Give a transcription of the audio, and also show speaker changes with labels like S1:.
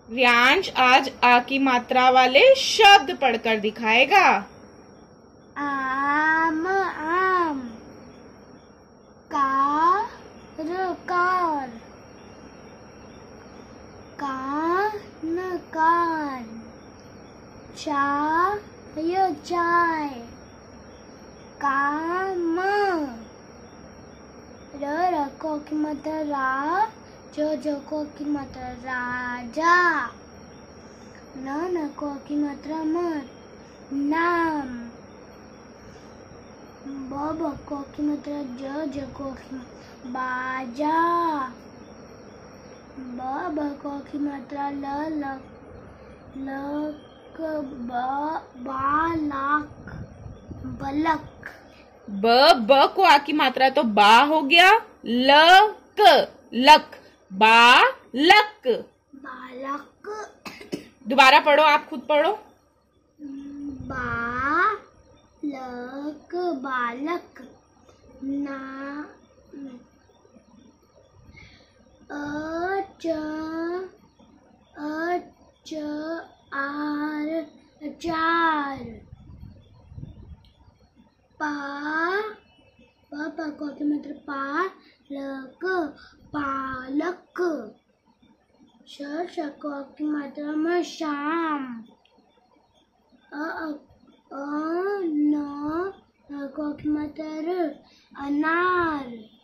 S1: रियांश आज आ की मात्रा वाले शब्द पढ़कर दिखाएगा।
S2: आम आम, कार कार, कान कान, चाय चाय, काम, रको की मात्रा रा, जो की मात्रा राजा, नको की मात्रा मत, नाम, बको की मात्रा जो की मात्रा बाजा, बको की मात्रा लक, बालक, बलक।
S1: ब को आ की मात्रा तो बा हो गया। लक लक, बालक।
S2: बालक।
S1: दोबारा पढ़ो, आप खुद पढ़ो।
S2: बालक बालक, ना आर अचार, पको की मात्रा पालक पालक, शको की मात्रा में शाम, नको की मात्रा अनार।